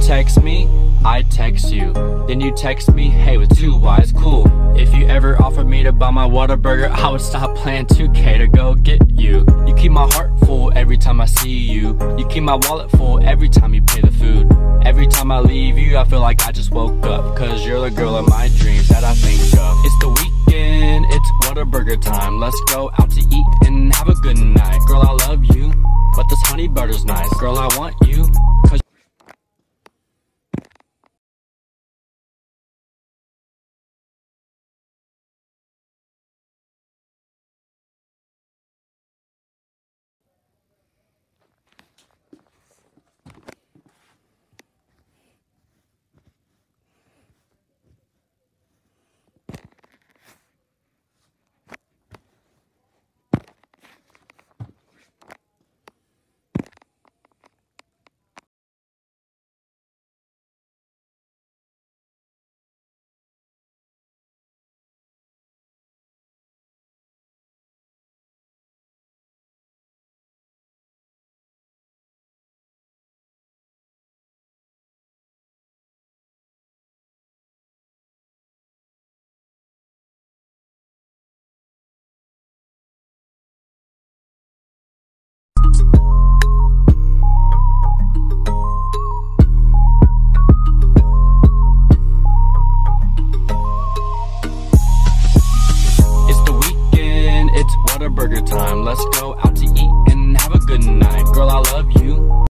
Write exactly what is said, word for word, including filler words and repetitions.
text me, I text you. Then you text me, hey, with two Y's, cool. If you ever offered me to buy my Whataburger, I would stop playing two K to go get you. You keep my heart full every time I see you. You keep my wallet full every time you pay the food. Every time I leave you, I feel like I just woke up, cause you're the girl of my dreams that I think of. It's the weekend, it's Whataburger time. Let's go out to eat and have a good night. Girl, I love you, but this honey butter's nice. Girl, I want you, cause Whataburger time. Let's go out to eat and have a good night. Girl, I love you.